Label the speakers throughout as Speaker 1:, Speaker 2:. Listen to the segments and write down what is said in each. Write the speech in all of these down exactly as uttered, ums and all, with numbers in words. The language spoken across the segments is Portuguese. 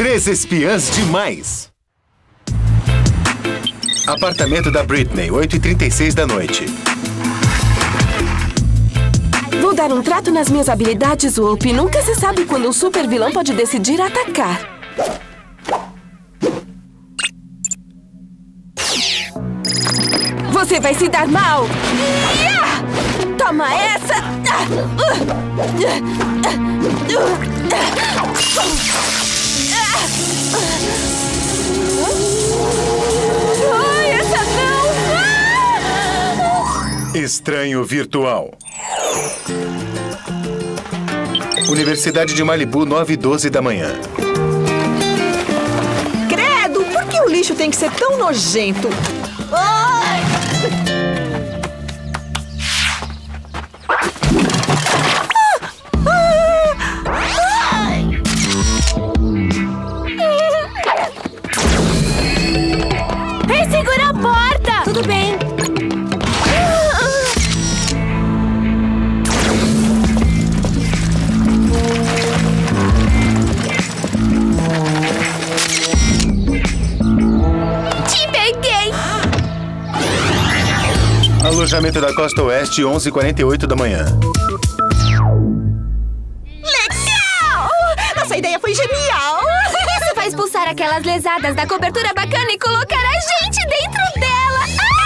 Speaker 1: Três espiãs demais. Apartamento da Britney, oito e trinta e seis da noite.
Speaker 2: Vou dar um trato nas minhas habilidades, Whoop. Nunca se sabe quando um super vilão pode decidir atacar. Você vai se dar mal! Toma essa! Ai, essa não!
Speaker 1: Estranho virtual. Universidade de Malibu, nove e doze da manhã.
Speaker 3: Credo, por que o lixo tem que ser tão nojento? Ai!
Speaker 4: Ei, segura a porta! Tudo bem.
Speaker 5: Te peguei!
Speaker 1: Alojamento da Costa Oeste, onze e quarenta e oito da manhã.
Speaker 3: Legal! Nossa ideia foi genial!
Speaker 5: Isso vai expulsar aquelas lesadas da cobertura bacana e colocar a gente dentro dela!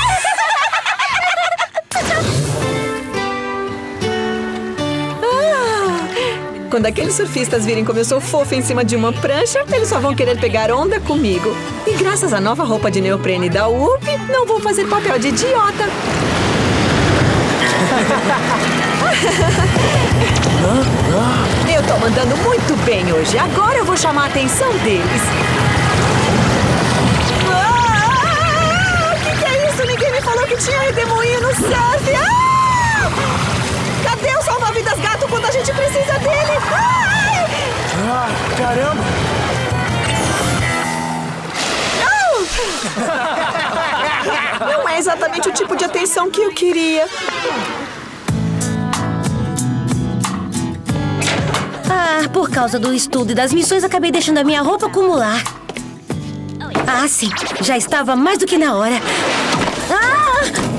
Speaker 3: Ah, quando aqueles surfistas virem como eu sou fofa em cima de uma prancha, eles só vão querer pegar onda comigo. E graças à nova roupa de neoprene da Whoop, não vou fazer papel de idiota. Eu tô mandando muito bem hoje. Agora eu vou chamar a atenção deles. Ah, o que, que é isso? Ninguém me falou que tinha redemoinho no surf. Ah! Cadê o salva-vidas gato quando a gente precisa dele? Ai!
Speaker 6: Ah, caramba!
Speaker 3: Não! Não é exatamente o tipo de atenção que eu queria.
Speaker 4: Ah, por causa do estudo e das missões, acabei deixando a minha roupa acumular. Ah, sim. Já estava mais do que na hora. Ah!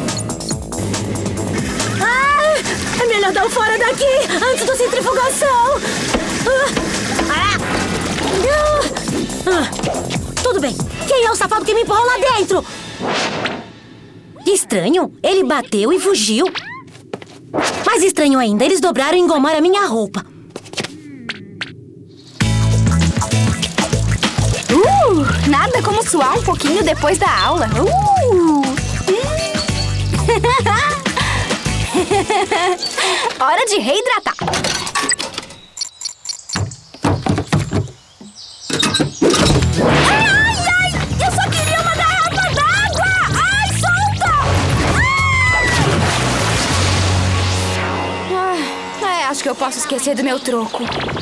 Speaker 4: Ah! É melhor dar o fora daqui, antes da centrifugação. Ah! Ah! Ah! Tudo bem. Quem é o safado que me empurrou lá dentro? Estranho. Ele bateu e fugiu. Mais estranho ainda, eles dobraram e engomaram a minha roupa.
Speaker 5: Uh, nada como suar um pouquinho depois da aula. Uh. Hora de reidratar. Ai, ai, ai! Eu só queria uma garrafa d'água! Ai, solta! Ah, é, acho que eu posso esquecer do meu troco.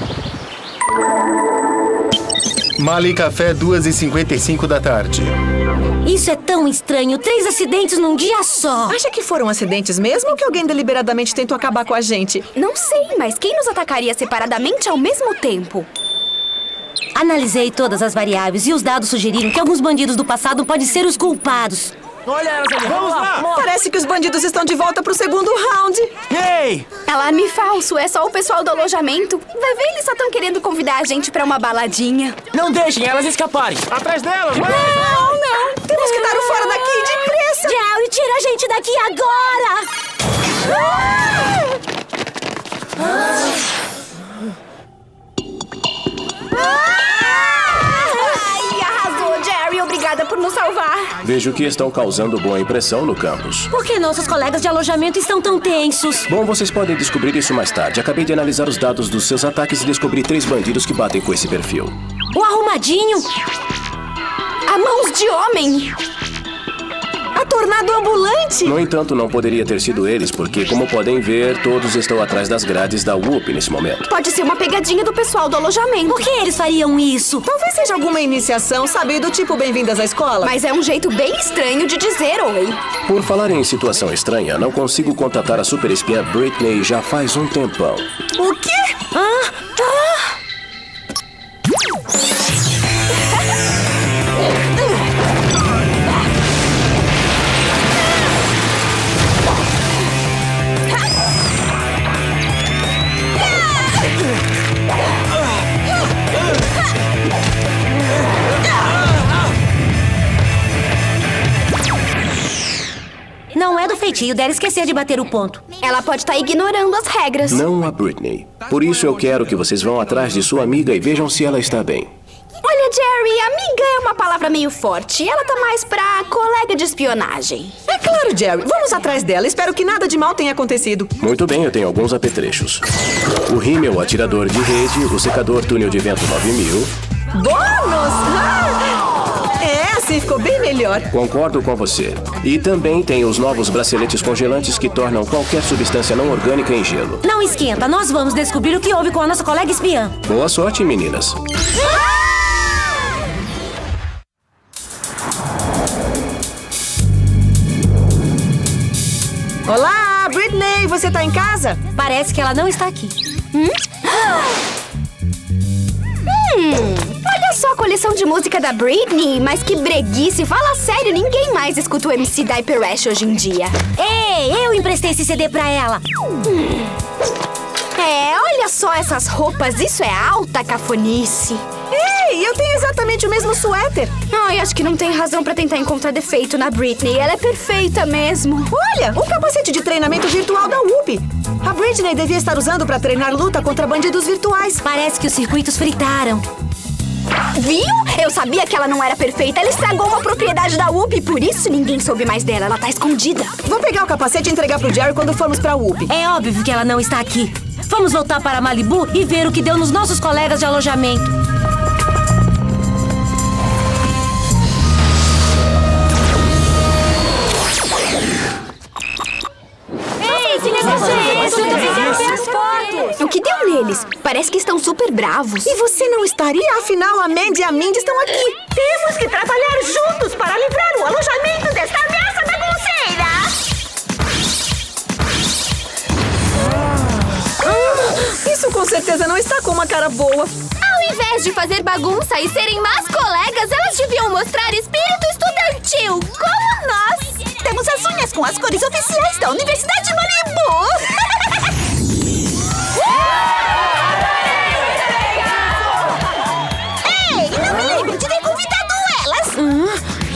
Speaker 1: Mali Café, duas e cinquenta e cinco da tarde.
Speaker 4: Isso é tão estranho. Três acidentes num dia só.
Speaker 3: Acha que foram acidentes mesmo ou que alguém deliberadamente tentou acabar com a gente?
Speaker 5: Não sei, mas quem nos atacaria separadamente ao mesmo tempo?
Speaker 4: Analisei todas as variáveis e os dados sugeriram que alguns bandidos do passado podem ser os culpados.
Speaker 6: Olha elas ali, vamos lá!
Speaker 3: Parece que os bandidos estão de volta pro segundo round.
Speaker 6: Ei!
Speaker 5: Alarme falso, é só o pessoal do alojamento. Vai ver, eles só estão querendo convidar a gente pra uma baladinha.
Speaker 6: Não deixem elas escaparem! Atrás delas, vai!
Speaker 3: Não, não! Temos que dar o fora daqui, depressa!
Speaker 4: Jerry, tira a gente daqui agora!
Speaker 5: Ai, arrasou, Jerry. Obrigada por nos salvar.
Speaker 7: Vejo que estão causando boa impressão no campus.
Speaker 4: Por que nossos colegas de alojamento estão tão tensos?
Speaker 7: Bom, vocês podem descobrir isso mais tarde. Acabei de analisar os dados dos seus ataques e descobri três bandidos que batem com esse perfil.
Speaker 4: O arrumadinho?
Speaker 5: A mãos de homem.
Speaker 3: A tornado ambulante!
Speaker 7: No entanto, não poderia ter sido eles, porque, como podem ver, todos estão atrás das grades da Whoop nesse momento.
Speaker 5: Pode ser uma pegadinha do pessoal do alojamento.
Speaker 4: Por que eles fariam isso?
Speaker 3: Talvez seja alguma iniciação, sabe, do tipo bem-vindas à escola.
Speaker 5: Mas é um jeito bem estranho de dizer oi.
Speaker 7: Por falar em situação estranha, não consigo contatar a super espiã Britney já faz um tempão.
Speaker 3: O quê?
Speaker 4: Ah? Ah? Exatamente, e o dela esquecer de bater o ponto.
Speaker 5: Ela pode estar ignorando as regras.
Speaker 7: Não a Britney. Por isso eu quero que vocês vão atrás de sua amiga e vejam se ela está bem.
Speaker 5: Olha, Jerry, amiga é uma palavra meio forte. Ela tá mais pra colega de espionagem.
Speaker 3: É claro, Jerry. Vamos atrás dela. Espero que nada de mal tenha acontecido.
Speaker 7: Muito bem, eu tenho alguns apetrechos. O rímel atirador de rede, o secador túnel de vento nove mil.
Speaker 3: Bônus! Ah! É, assim ficou bem melhor.
Speaker 7: Concordo com você. E também tem os novos braceletes congelantes que tornam qualquer substância não orgânica em gelo.
Speaker 4: Não esquenta, nós vamos descobrir o que houve com a nossa colega espiã.
Speaker 7: Boa sorte, meninas.
Speaker 3: Olá, Britney, você tá em casa?
Speaker 4: Parece que ela não está aqui.
Speaker 5: Hum? Hum, olha só a coleção de música da Britney. Mas que breguice, fala sério, ninguém mais escuta o M C Diaper Rash hoje em dia.
Speaker 4: Ei, eu emprestei esse C D pra ela.
Speaker 5: Hum. É, olha só essas roupas, isso é alta cafonice.
Speaker 3: Ei, eu tenho exatamente o mesmo suéter.
Speaker 5: Ai, acho que não tem razão pra tentar encontrar defeito na Britney. Ela é perfeita mesmo.
Speaker 3: Olha, um capacete de treinamento virtual da Whoopee. A Britney devia estar usando pra treinar luta contra bandidos virtuais.
Speaker 4: Parece que os circuitos fritaram.
Speaker 5: Viu? Eu sabia que ela não era perfeita. Ela estragou uma propriedade da Whoopee, por isso ninguém soube mais dela. Ela tá escondida.
Speaker 3: Vou pegar o capacete e entregar pro Jerry quando formos pra Whoopee.
Speaker 4: É óbvio que ela não está aqui. Vamos voltar para Malibu e ver o que deu nos nossos colegas de alojamento.
Speaker 5: Ei, que negócio é esse? Eu tô fazendo ver as fotos. O que deu neles? Parece que estão super bravos.
Speaker 3: E você não estaria? Afinal, a Mandy e a Mindy estão aqui.
Speaker 8: Temos que trabalhar juntos para livrar o alojamento desta ameaça bagunceira.
Speaker 3: Isso com certeza não está com uma cara boa.
Speaker 5: Ao invés de fazer bagunça e serem más colegas, elas deviam mostrar espírito estudantil, como nós.
Speaker 8: Temos as unhas com as cores oficiais da Universidade de Malibu. Ei, não me lembro de ter convidado elas.
Speaker 4: Hum?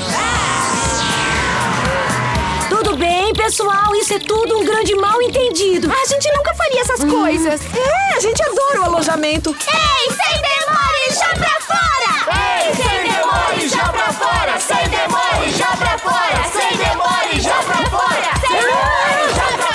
Speaker 4: Tudo bem, pessoal, isso é tudo um grande mal-entendido.
Speaker 5: A gente nunca faria essas hum. coisas.
Speaker 3: É, a gente adora o alojamento.
Speaker 8: Ei, sem demore, já pra fora! Ei, sem demore, já pra fora! Sem demore, já pra fora! Sem demore, já pra fora! Sem demore,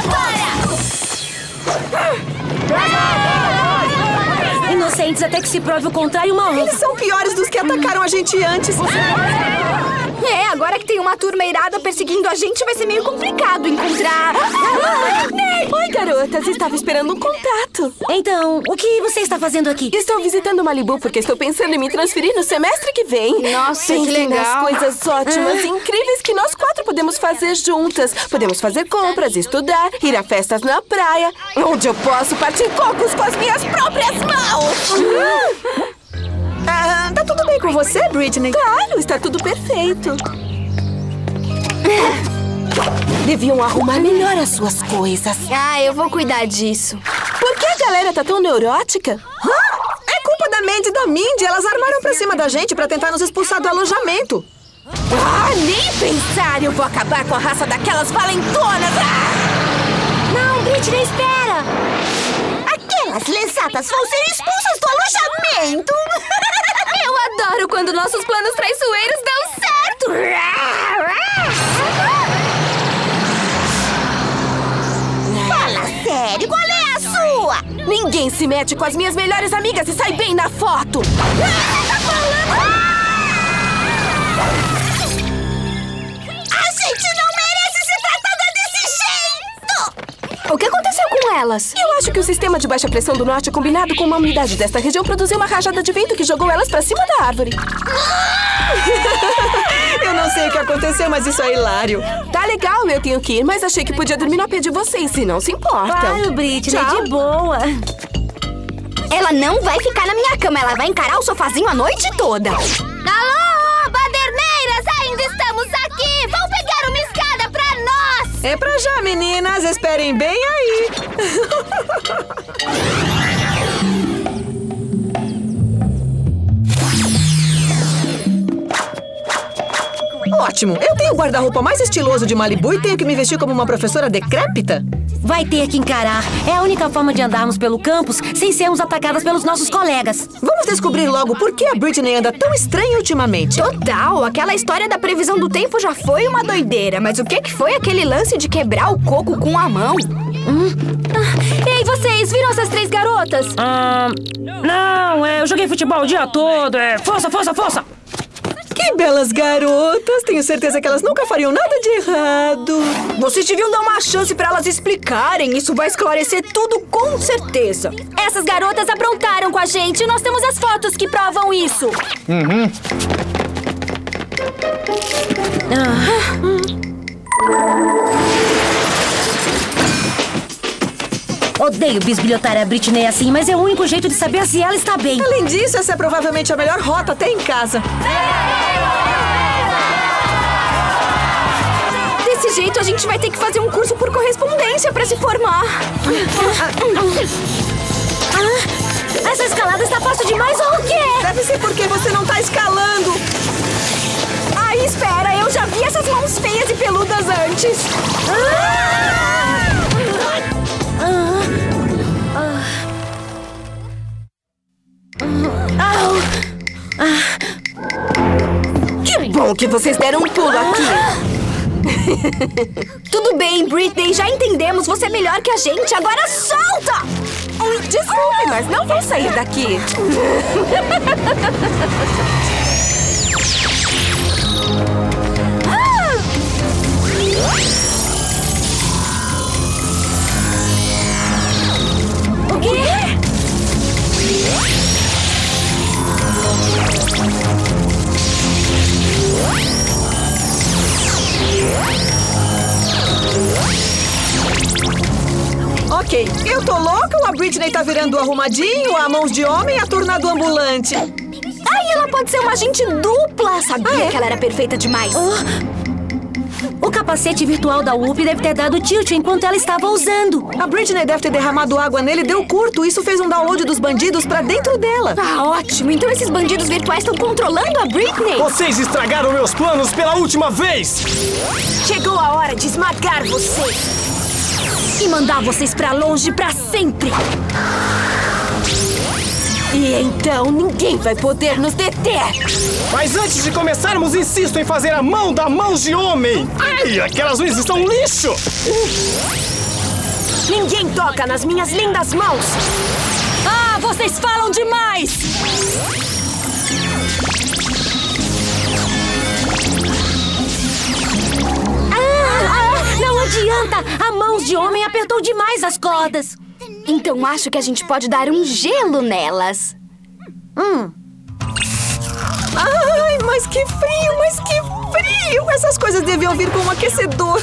Speaker 8: já pra fora!
Speaker 4: Inocentes até que se prove o contrário, uma honra.
Speaker 3: Eles são piores dos que atacaram a gente antes.
Speaker 5: É, agora que tem uma turma irada perseguindo a gente, vai ser meio complicado encontrar...
Speaker 2: Oi, garotas. Estava esperando um contato.
Speaker 4: Então, o que você está fazendo aqui?
Speaker 2: Estou visitando Malibu porque estou pensando em me transferir no semestre que vem.
Speaker 5: Nossa,
Speaker 2: Pensem
Speaker 5: que legal.
Speaker 2: nas coisas ótimas e incríveis que nós quatro podemos fazer juntas. Podemos fazer compras, estudar, ir a festas na praia, onde eu posso partir cocos com as minhas próprias mãos.
Speaker 3: Ah, tá tudo bem com você, Britney?
Speaker 2: Claro, está tudo perfeito. Deviam arrumar melhor as suas coisas.
Speaker 5: Ah, eu vou cuidar disso.
Speaker 2: Por que a galera tá tão neurótica?
Speaker 3: Ah, é culpa da Mandy e da Mindy. Elas armaram pra cima da gente pra tentar nos expulsar do alojamento.
Speaker 2: Ah, nem pensar! Eu vou acabar com a raça daquelas valentonas! Ah!
Speaker 5: Não, Britney, espera!
Speaker 8: Aquelas lesadas vão ser expulsas do alojamento!
Speaker 5: Eu adoro quando nossos planos traiçoeiros dão certo!
Speaker 8: Fala sério, qual é a sua?
Speaker 2: Ninguém se mete com as minhas melhores amigas e sai bem na foto!
Speaker 8: Ah, tá falando? A gente não merece ser tratada desse jeito!
Speaker 5: O que aconteceu com elas?
Speaker 2: Eu acho que o sistema de baixa pressão do norte, combinado com uma umidade desta região, produziu uma rajada de vento que jogou elas pra cima da árvore.
Speaker 3: Eu não sei o que aconteceu, mas isso é hilário.
Speaker 2: Tá legal, eu tenho que ir, mas achei que podia dormir no pé de vocês, se não se importam.
Speaker 4: Claro, Britney,
Speaker 2: Tchau.
Speaker 4: de boa.
Speaker 5: Ela não vai ficar na minha cama, ela vai encarar o sofazinho a noite toda. Alô, baderneiras, ainda estamos aqui! Vão pegar uma escada pra nós!
Speaker 3: É pra já, meninas. Esperem bem aí. ótimo! Eu tenho o guarda-roupa mais estiloso de Malibu e tenho que me vestir como uma professora decrépita?
Speaker 4: Vai ter que encarar. É a única forma de andarmos pelo campus sem sermos atacadas pelos nossos colegas.
Speaker 3: Vamos descobrir logo por que a Britney anda tão estranha ultimamente.
Speaker 5: Total, aquela história da previsão do tempo já foi uma doideira. Mas o que que foi aquele lance de quebrar o coco com a mão?
Speaker 4: Hum? Ah, ei, vocês viram essas três garotas?
Speaker 6: Ah, não, é, eu joguei futebol o dia todo. É, força, força, força!
Speaker 3: Que belas garotas! Tenho certeza que elas nunca fariam nada de errado.
Speaker 2: Vocês deviam dar uma chance pra elas explicarem. Isso vai esclarecer tudo com certeza.
Speaker 4: Essas garotas aprontaram com a gente. Nós temos as fotos que provam isso.
Speaker 1: Uhum.
Speaker 4: Ah. Odeio bisbilhotar a Britney assim, mas é o único jeito de saber se ela está bem.
Speaker 3: Além disso, essa é provavelmente a melhor rota até em casa.
Speaker 5: Desse jeito, a gente vai ter que fazer um curso por correspondência pra se formar.
Speaker 4: Ah, essa escalada está fácil demais ou o quê?
Speaker 3: Deve ser porque você não tá escalando.
Speaker 2: Ai, espera, eu já vi essas mãos feias e peludas antes.
Speaker 4: Ah!
Speaker 2: Que bom que vocês deram um pulo aqui.
Speaker 5: Tudo bem, Britney, já entendemos. Você é melhor que a gente. Agora solta!
Speaker 2: Ai, desculpe, mas não vou sair daqui.
Speaker 4: O quê?
Speaker 3: Ok, eu tô louca ou a Britney tá virando o arrumadinho, a mãos de homem, a tornado ambulante?
Speaker 5: Ai, ela pode ser uma agente dupla. Sabia
Speaker 3: Ah, é?
Speaker 5: que ela era perfeita demais.
Speaker 4: O capacete virtual da U P deve ter dado tilt enquanto ela estava usando.
Speaker 3: A Britney deve ter derramado água nele e deu curto. Isso fez um download dos bandidos pra dentro dela.
Speaker 5: Ah, ótimo. Então esses bandidos virtuais estão controlando a Britney?
Speaker 6: Vocês estragaram meus planos pela última vez!
Speaker 2: Chegou a hora de esmagar vocês
Speaker 4: E mandar vocês pra longe pra sempre.
Speaker 2: e então ninguém vai poder nos deter.
Speaker 6: Mas antes de começarmos, insisto em fazer a mão da mãos de homem! Ai, aquelas unhas estão lixo!
Speaker 2: Ninguém toca nas minhas lindas mãos.
Speaker 4: Ah, vocês falam demais! Ah, não adianta! A mãos de homem apertou demais as cordas.
Speaker 5: Então acho que a gente pode dar um gelo nelas.
Speaker 4: Hum.
Speaker 3: Ai, mas que frio, mas que frio! Essas coisas deviam vir com um aquecedor.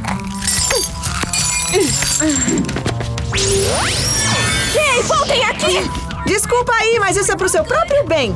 Speaker 2: Ei, voltem aqui!
Speaker 3: Desculpa aí, mas isso é pro seu próprio bem.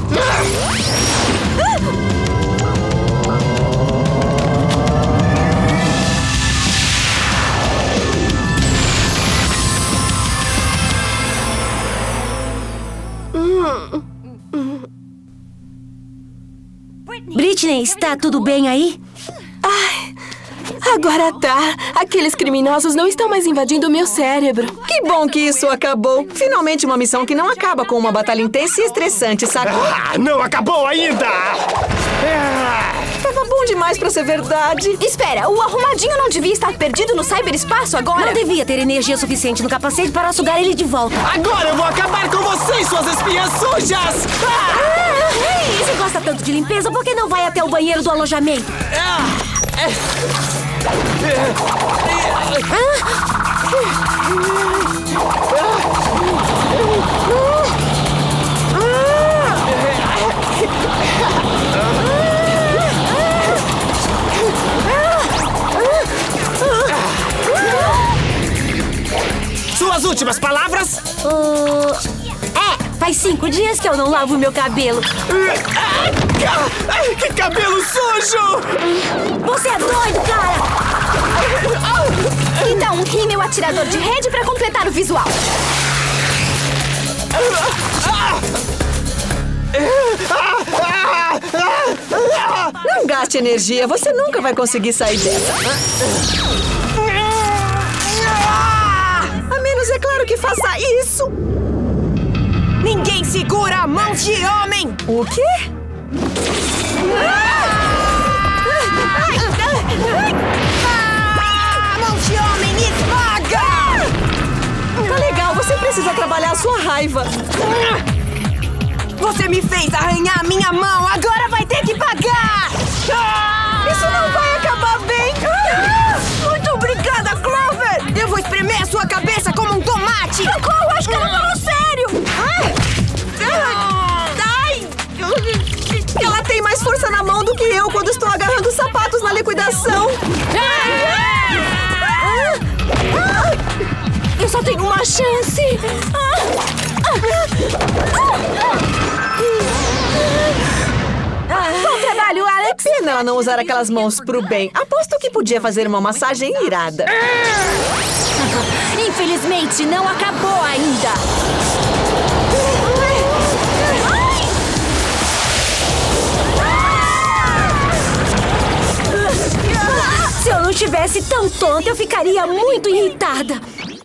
Speaker 4: Britney, está tudo bem aí?
Speaker 2: Ai, agora tá. Aqueles criminosos não estão mais invadindo o meu cérebro.
Speaker 3: Que bom que isso acabou. Finalmente uma missão que não acaba com uma batalha intensa e estressante, sacou?
Speaker 6: Ah, não acabou ainda!
Speaker 3: Tava bom demais pra ser verdade.
Speaker 5: Espera, o arrumadinho não devia estar perdido no cyberespaço agora?
Speaker 4: Não devia ter energia suficiente no capacete para sugar ele de volta.
Speaker 6: Agora eu vou acabar com vocês, suas espiãs sujas! Ah!
Speaker 4: Ah, ei, você gosta tanto de limpeza, por que não vai até o banheiro do alojamento?
Speaker 6: Suas últimas palavras?
Speaker 4: Uh, é, faz cinco dias que eu não lavo meu cabelo.
Speaker 6: Ai, que cabelo sujo!
Speaker 4: Você é doido, cara!
Speaker 5: Então, um rímel atirador de rede pra completar o visual.
Speaker 3: Não gaste energia. Você nunca vai conseguir sair dessa. A menos, é claro, que faça isso.
Speaker 2: Ninguém segura mãos de homem!
Speaker 3: O quê?
Speaker 2: Ah, mãos de homem, esmaga!
Speaker 3: Tá legal, você precisa trabalhar a sua raiva.
Speaker 2: Você me fez arranhar minha mão, agora vai ter que pagar!
Speaker 3: Isso não vai acabar bem.
Speaker 2: Muito obrigada, Clover! Eu vou espremer a sua cabeça como um tomate!
Speaker 4: Socorro, acho que ela falou sério!
Speaker 2: Ai!
Speaker 3: Ela tem mais força na mão do que eu quando estou agarrando os sapatos na liquidação.
Speaker 4: Eu só tenho uma chance!
Speaker 3: Bom trabalho, Alex! Pena ela não usar aquelas mãos pro bem. Aposto que podia fazer uma massagem irada.
Speaker 4: Infelizmente, não acabou ainda! Se eu não estivesse tão tonta, eu ficaria muito irritada.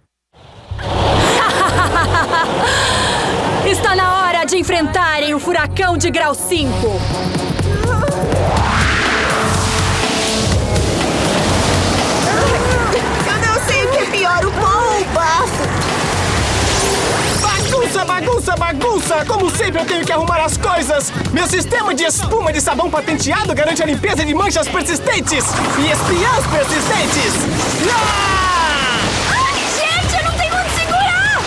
Speaker 4: Está na hora de enfrentarem o furacão de grau cinco.
Speaker 2: Eu não sei o que é pior, o pó ou o bafo.
Speaker 6: Bagunça, bagunça, bagunça! Como sempre eu tenho que arrumar as coisas! Meu sistema de espuma de sabão patenteado garante a limpeza de manchas persistentes e espiãs persistentes! Ah!
Speaker 4: Ai, gente, eu não tenho onde segurar!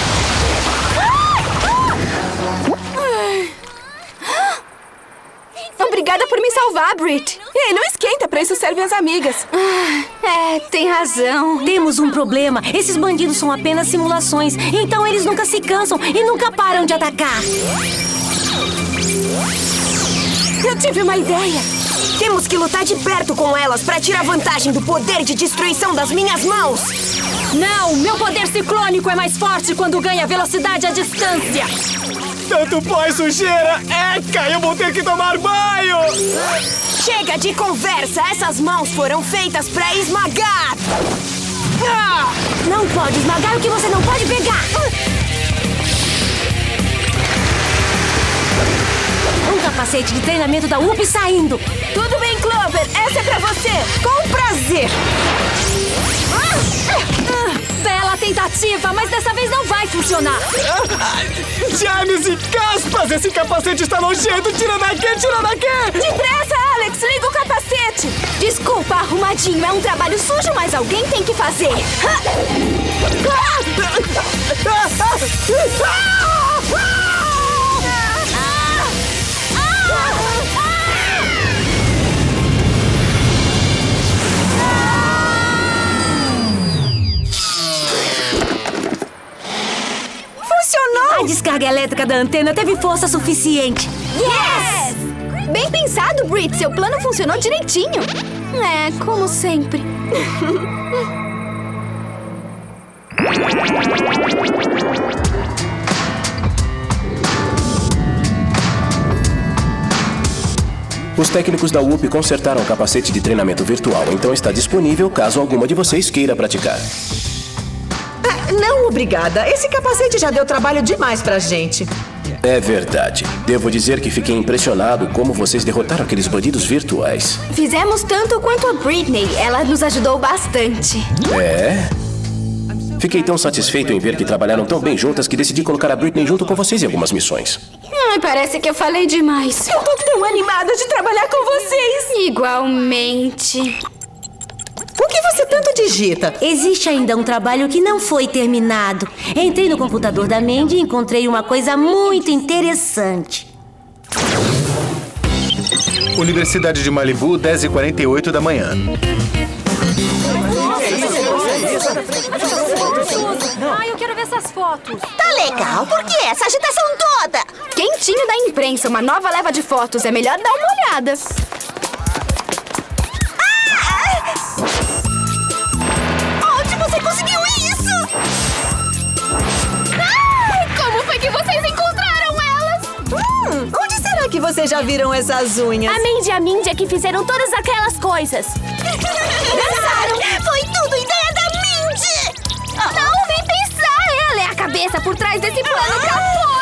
Speaker 2: Obrigada por me salvar, Brit. Ei, não esquenta, pra isso servem as amigas.
Speaker 5: É, tem razão.
Speaker 4: Temos um problema. Esses bandidos são apenas simulações. Então eles nunca se cansam e nunca param de atacar.
Speaker 2: Eu tive uma ideia. Temos que lutar de perto com elas pra tirar vantagem do poder de destruição das minhas mãos.
Speaker 4: Não, meu poder ciclônico é mais forte quando ganha velocidade à distância.
Speaker 6: Tanto pó e sujeira! Eca, eu vou ter que tomar banho!
Speaker 2: Chega de conversa! Essas mãos foram feitas pra esmagar!
Speaker 6: Ah!
Speaker 4: Não pode esmagar o que você não pode pegar! Um capacete de treinamento da U P saindo!
Speaker 2: Tudo bem, Clover! Essa é pra você! Com prazer!
Speaker 4: Bela tentativa, mas dessa vez não vai funcionar!
Speaker 6: James e caspas! Esse capacete está nojento! Tira daqui, tira daqui!
Speaker 2: Depressa, Alex! Liga o capacete!
Speaker 5: Desculpa, arrumadinho. É um trabalho sujo, mas alguém tem que fazer.
Speaker 4: A descarga elétrica da antena teve força suficiente.
Speaker 5: Yes! Bem pensado, Brit. Seu plano funcionou direitinho. É, como sempre.
Speaker 7: Os técnicos da U P consertaram o capacete de treinamento virtual, então está disponível caso alguma de vocês queira praticar.
Speaker 3: Não, obrigada. Esse capacete já deu trabalho demais pra gente.
Speaker 7: É verdade. Devo dizer que fiquei impressionado como vocês derrotaram aqueles bandidos virtuais.
Speaker 5: Fizemos tanto quanto a Britney. Ela nos ajudou bastante.
Speaker 7: É? Fiquei tão satisfeito em ver que trabalharam tão bem juntas que decidi colocar a Britney junto com vocês em algumas missões.
Speaker 5: Ai, parece que eu falei demais.
Speaker 2: Eu tô tão animada de trabalhar com vocês!
Speaker 5: Igualmente.
Speaker 3: Por que você tanto digita?
Speaker 4: Existe ainda um trabalho que não foi terminado. Entrei no computador da Mandy e encontrei uma coisa muito interessante.
Speaker 1: Universidade de Malibu, dez e quarenta e oito da manhã.
Speaker 4: Ai, eu quero ver essas fotos.
Speaker 5: Tá legal, por que essa agitação toda? Quentinho da imprensa, uma nova leva de fotos. É melhor dar uma olhada.
Speaker 2: Onde você conseguiu isso? Ai, como foi que vocês encontraram elas? Hum, onde
Speaker 3: Será que vocês já viram essas unhas?
Speaker 8: A Mindy e a Mindy é que fizeram todas aquelas coisas.
Speaker 5: Pensaram! Foi tudo ideia da Mindy! Não, nem pensar! Ela é a cabeça por trás desse plano pra fora!